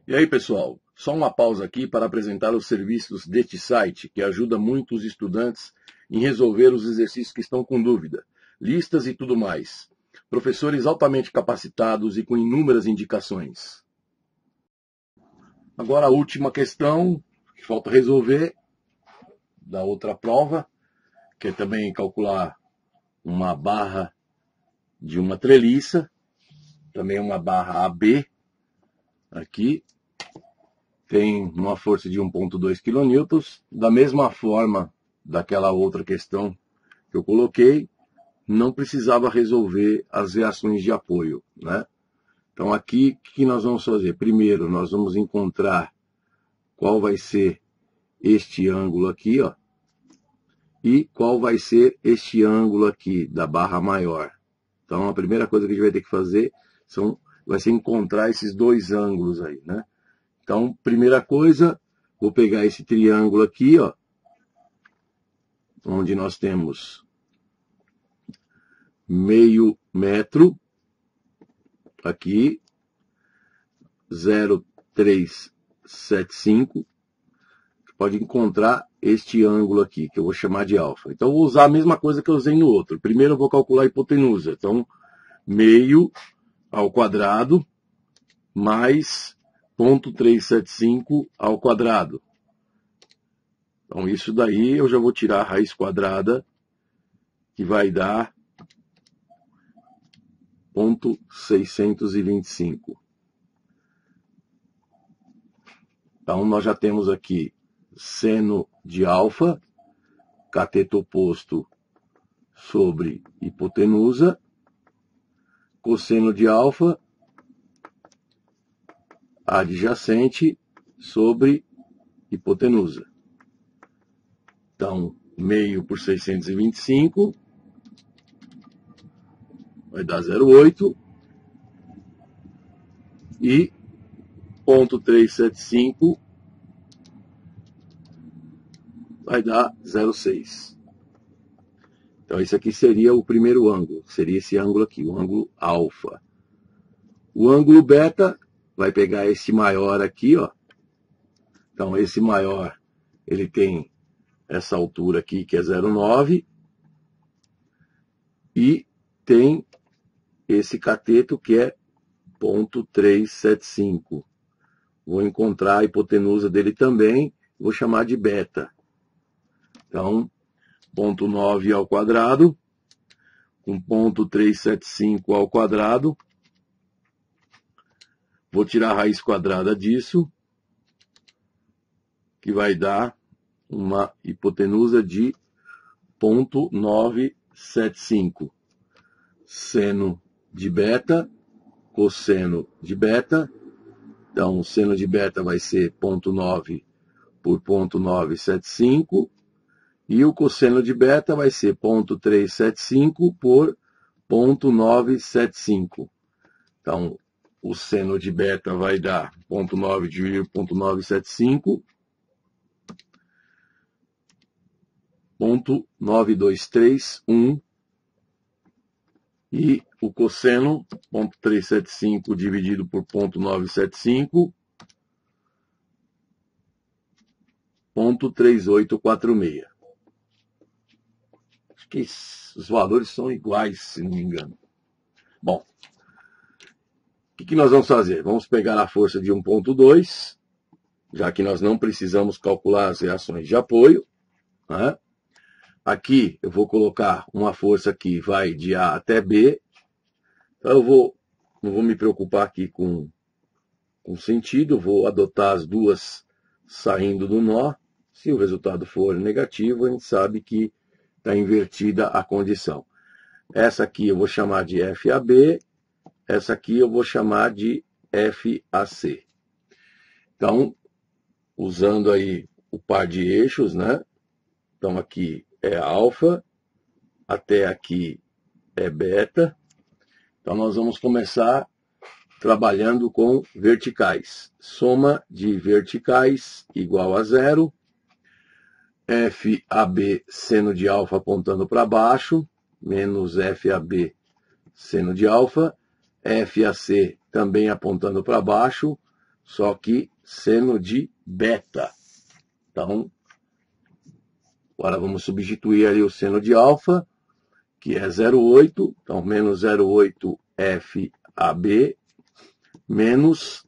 E aí, pessoal, só uma pausa aqui para apresentar os serviços deste site, que ajuda muito os estudantes em resolver os exercícios que estão com dúvida, listas e tudo mais. Professores altamente capacitados e com inúmeras indicações. Agora a última questão que falta resolver da outra prova, que é também calcular uma barra de uma treliça, também uma barra AB, aqui, tem uma força de 1,2 kN, da mesma forma daquela outra questão que eu coloquei, não precisava resolver as reações de apoio, né? Então aqui, o que nós vamos fazer? Primeiro, nós vamos encontrar qual vai ser este ângulo aqui, ó, e qual vai ser este ângulo aqui da barra maior. Então a primeira coisa que a gente vai ter que fazer vai ser encontrar esses dois ângulos aí, né? Então, primeira coisa, vou pegar esse triângulo aqui, ó, onde nós temos meio metro, aqui, 0,375, pode encontrar este ângulo aqui, que eu vou chamar de alfa. Então, eu vou usar a mesma coisa que eu usei no outro. Primeiro, eu vou calcular a hipotenusa. Então, meio ao quadrado mais 0,375 ao quadrado. Então, isso daí eu já vou tirar a raiz quadrada, que vai dar 0,625. Então, nós já temos aqui seno de alfa, cateto oposto sobre hipotenusa, cosseno de alfa, adjacente sobre hipotenusa. Então, meio por 625 vai dar 0,8 e 0,375 vai dar 0,6. Então, esse aqui seria o primeiro ângulo, seria esse ângulo aqui, o ângulo alfa. O ângulo beta vai pegar esse maior aqui, ó. Então, esse maior, ele tem essa altura aqui, que é 0,9, e tem esse cateto, que é 0,375. Vou encontrar a hipotenusa dele também, vou chamar de beta. Então, 0,9 ao quadrado, com 0,375 ao quadrado. Vou tirar a raiz quadrada disso, que vai dar uma hipotenusa de 0,975. Seno de beta, cosseno de beta. Então, o seno de beta vai ser 0,9 por 0,975. E o cosseno de beta vai ser 0,375 por 0,975. Então, o seno de beta vai dar 0,9 dividido por 0,975. 0,9231. E o cosseno, 0,375 dividido por 0,975. 0,3846. Acho que os valores são iguais, se não me engano. Bom, o que nós vamos fazer? Vamos pegar a força de 1,2, já que nós não precisamos calcular as reações de apoio, né? Aqui eu vou colocar uma força que vai de A até B. Então não vou me preocupar aqui com sentido, vou adotar as duas saindo do nó. Se o resultado for negativo, a gente sabe que está invertida a condição. Essa aqui eu vou chamar de FAB, essa aqui eu vou chamar de FAC. Então, usando aí o par de eixos, né? Então, aqui é alfa, até aqui é beta. Então, nós vamos começar trabalhando com verticais. Soma de verticais igual a 0. FAB, seno de alfa apontando para baixo, menos FAB, seno de alfa. FAC também apontando para baixo, só que seno de beta. Então, agora vamos substituir ali o seno de alfa, que é 0,8, então menos 0,8 FAB, menos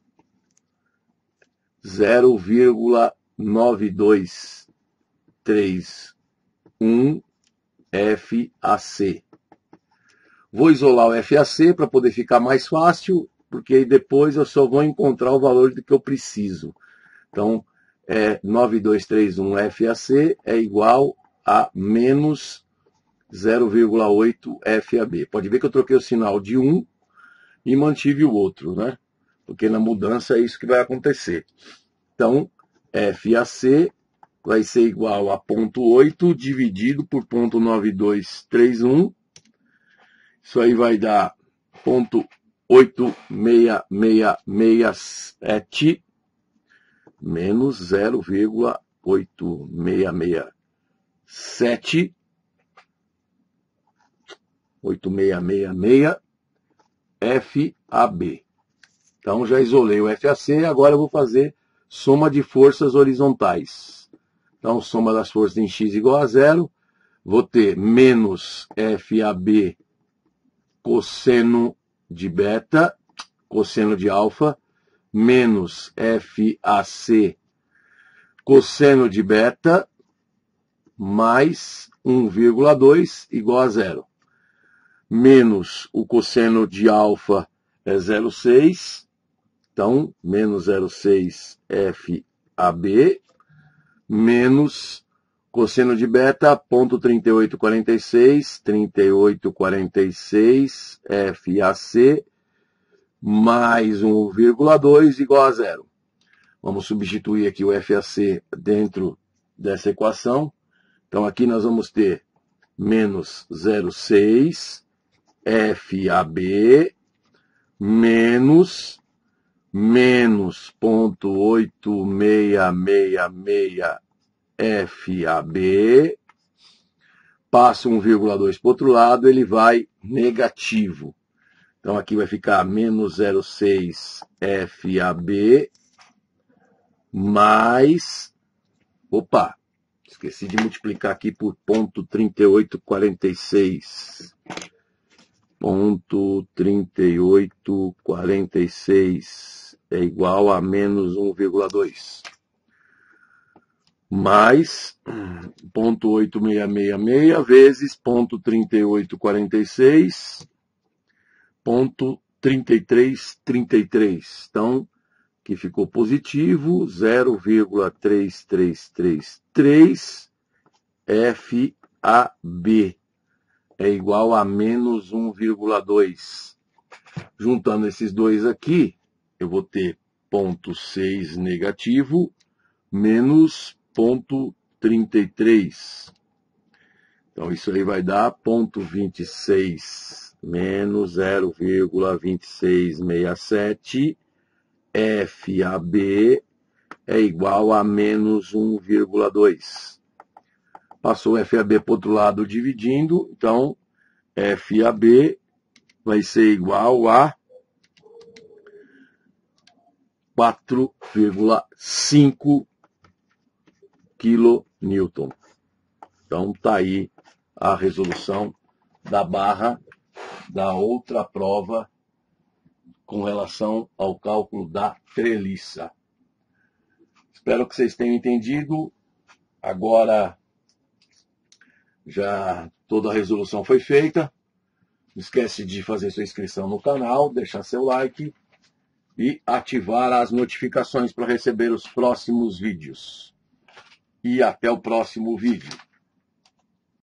0,9231 FAC. Vou isolar o FAC para poder ficar mais fácil, porque aí depois eu só vou encontrar o valor que eu preciso. Então, 9231 FAC é igual a menos 0,8 FAB. Pode ver que eu troquei o sinal de um e mantive o outro, né? Porque na mudança é isso que vai acontecer. Então, FAC vai ser igual a 0,8 dividido por 0,9231. Isso aí vai dar 0,8667 menos 0,8667 FAB. Então já isolei o FAC, agora eu vou fazer soma de forças horizontais. Então soma das forças em x igual a 0, vou ter menos FAB cosseno de beta, cosseno de alfa, menos FAC cosseno de beta, mais 1,2 igual a 0. Menos o cosseno de alfa é 0,6, então menos 0,6 FAB, menos cosseno de beta, 0,3846, 3846 FAC, mais 1,2 igual a 0. Vamos substituir aqui o FAC dentro dessa equação. Então aqui nós vamos ter menos 0,6 FAB, menos 0,8666 FAB, passa 1,2 para o outro lado, ele vai negativo. Então aqui vai ficar menos 0,6 FAB, mais, esqueci de multiplicar aqui por 0,3846. 0,3846 é igual a menos 1,2. Mais 0,8666 vezes 0,3846, 0,3333. Então, que ficou positivo, 0,3333 FAB é igual a menos 1,2. Juntando esses dois aqui, eu vou ter 0,6 negativo menos 0,33. Então, isso aí vai dar 0,26 menos 0,2667 FAB é igual a menos 1,2. Passou o FAB para o outro lado dividindo, então FAB vai ser igual a 4,5 kN. Então está aí a resolução da barra da outra prova com relação ao cálculo da treliça. Espero que vocês tenham entendido. Agora já toda a resolução foi feita. Não esquece de fazer sua inscrição no canal, deixar seu like e ativar as notificações para receber os próximos vídeos. E até o próximo vídeo.